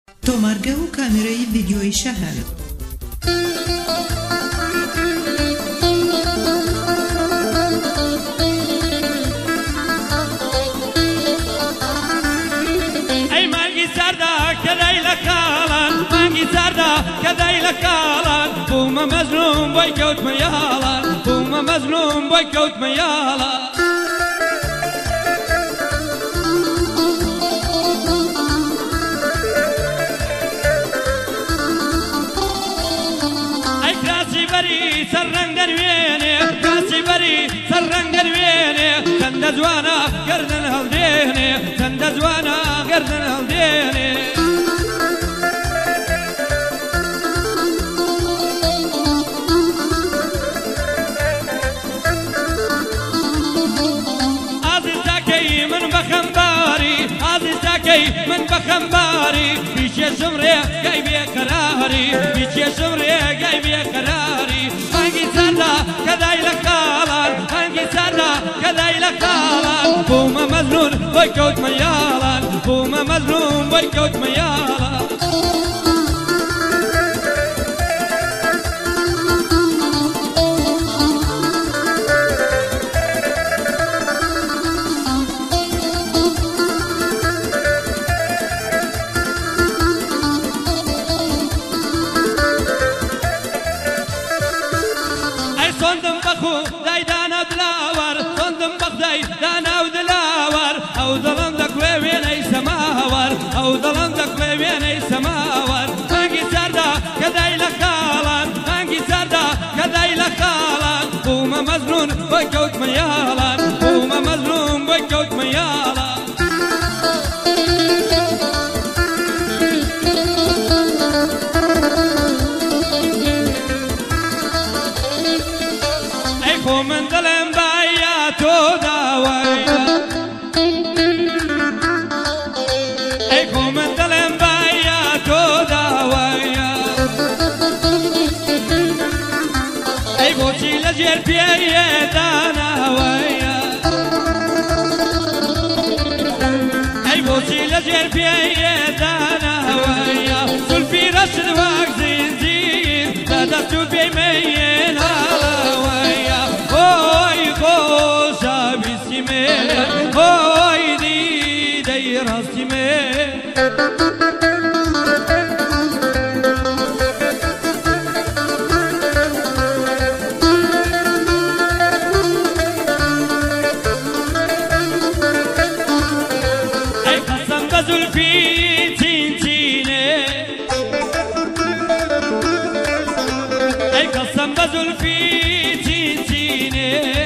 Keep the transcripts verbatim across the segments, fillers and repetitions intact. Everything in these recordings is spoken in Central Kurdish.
تۆمارگە و کامێرەی ڤیدیۆی شەهر كذاي لكالان بوما مظلوم بوي كوت ميالا بوما مظلوم بوي كوت ميالا اي كراسي بري سرنگ درويني كراسي بري سرنگ درويني تندزوانا گردن هلديني تندزوانا گردن هلديني من بخمباري بيشي شمري جاي بيه قراري بيشي شمري جاي بيه قراري هنجي سادا كذاي لكالان هنجي سادا كذاي لكالان بوما مظلوم بويكوت ميالان بوما مظلوم بويكوت ميالان صندم بخو داي دانا دلاور صندم بخ داي دانا ودلاور او ظلم دك وين اي سماور او ظلم دك وين اي سماور هنجي سردا كداي لخالان هنجي سردا كداي لخالان بوما مظلوم بويكوت ميالان بوما مظلوم بويكوت ميالان من دلم بایا تو داویا ای کو من دلم بایا تو داویا ای بوچی لجر پیه داناویا ای بوچی لجر پیه داناویا زلفی رشد واق زنزیر دادا تو بیمین هوي دي دي راسي مين اي قسم بزلفي تنتيني اي قسم بزلفي تنتيني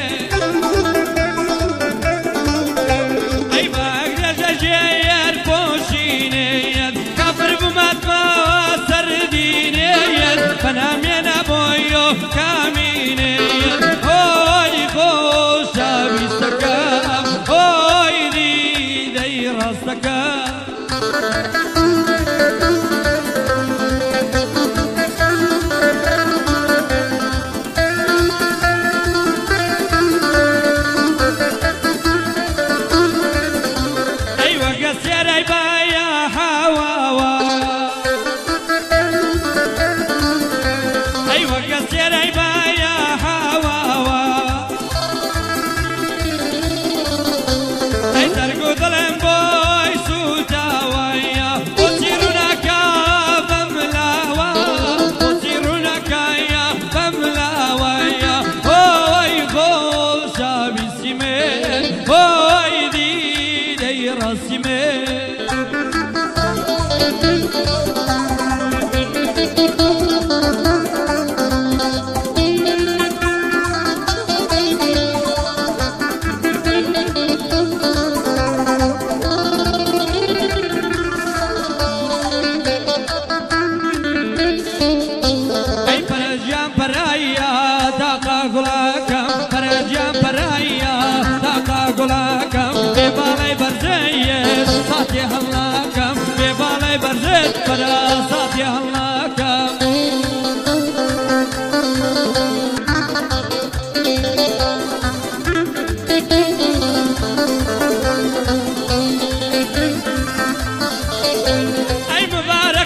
فنامين ابويو كامينين هوي خوشا بيستكام هوي دي دي راستكام ايوه قصير اي بايا حواوا هوي دي دي راسي مين اي برجان برايا داقا غلاكم برجان برايا غلاكم ببالي برزيت صاتي هلاكم ببالي برزيت برا صاتي هلاكم اي مبارك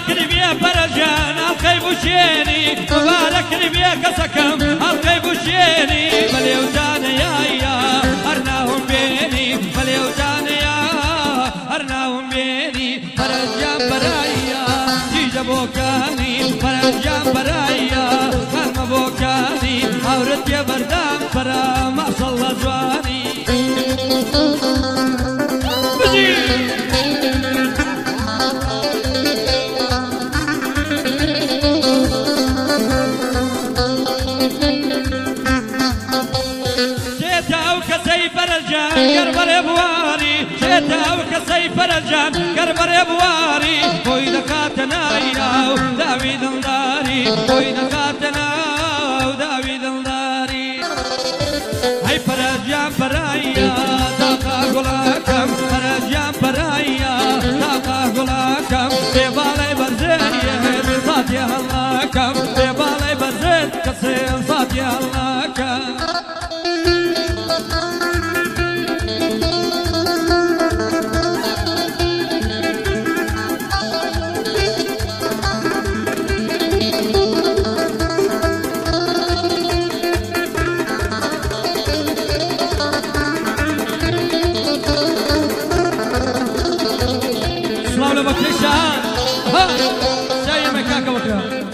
کەسەکەم هەڵقەی بشێنی بەلێو جانەیە هەرناوم بێنی بەلێو جانەیە هەرناوم بێنی پەرەنجام بەرایە جیجە بۆکانی پەرەنجام بەرایە کارمە بۆکانی هاورت پێ بەردام پەرە ماشەڵڵە جوانی بژی گەر بەرێ بواری چێتە ئەو کەسەی پەرەجان گەر بەرێ بواری خۆی دەکاتە ناو داوی دڵداری خۆی دەکاتە ناو داوی دڵداری ئەی پەرەجیان پەرایە تاقا گوڵاکەم پەرەجیان پەرایە تاقا گوڵاکەم پێباڵی بەرزێت ساتی هەڵاکەم پێباڵی بەرزێت کەسێ ساتی هەڵاکەم سلام لە بەکرێ شەهان ها جای ئێمە کاکە بەکرا